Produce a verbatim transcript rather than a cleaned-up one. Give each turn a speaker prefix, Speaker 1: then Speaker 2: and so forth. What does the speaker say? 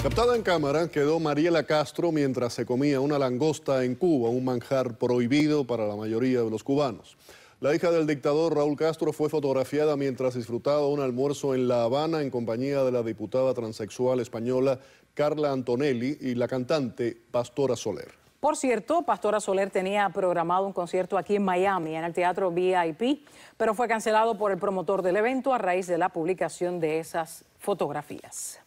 Speaker 1: Captada en cámara quedó Mariela Castro mientras se comía una langosta en Cuba, un manjar prohibido para la mayoría de los cubanos. La hija del dictador Raúl Castro fue fotografiada mientras disfrutaba un almuerzo en La Habana en compañía de la diputada transexual española Carla Antonelli y la cantante Pastora Soler.
Speaker 2: Por cierto, Pastora Soler tenía programado un concierto aquí en Miami, en el Teatro V I P, pero fue cancelado por el promotor del evento a raíz de la publicación de esas fotografías.